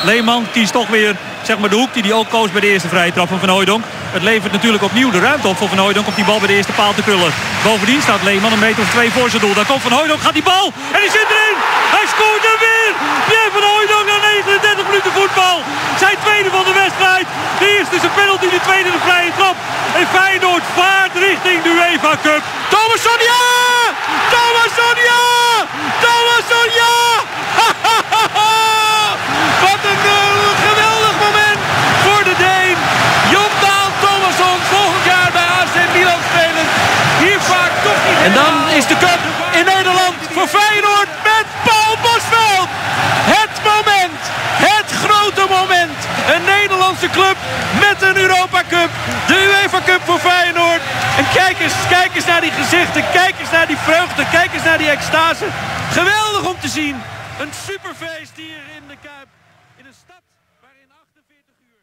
Leeman kiest toch weer zeg maar, de hoek die hij ook koos bij de eerste vrije trap van Van Hooijdonk. Het levert natuurlijk opnieuw de ruimte op voor Van Hooijdonk om die bal bij de eerste paal te krullen. Bovendien staat Leeman een meter of 2 voor zijn doel. Daar komt Van Hooijdonk, gaat die bal en die zit erin. Hij scoort er weer. Pierre Van Hooijdonk na 39 minuten voetbal. Zijn tweede van de wedstrijd. De eerste is een penalty, de tweede de vrije trap. En Feyenoord vaart richting de UEFA Cup. Thomasson, ja! Thomasson, ja! Thomasson, ja! Wat een geweldig moment voor de Deen. Jon Dahl Thomasson, volgend jaar bij AC Milan spelen. Hier vaak toch niet. En dan is de cup in Nederland voor Feyenoord met Paul Bosveld. Het moment, het grote moment. Een Nederlandse club met een Europa Cup. De UEFA Cup voor Feyenoord. En kijk eens naar die gezichten. Kijk eens naar die vreugde. Kijk eens naar die extase. Geweldig om te zien. Een superfeest hier in de Kuip. In een stad waarin 48 uur...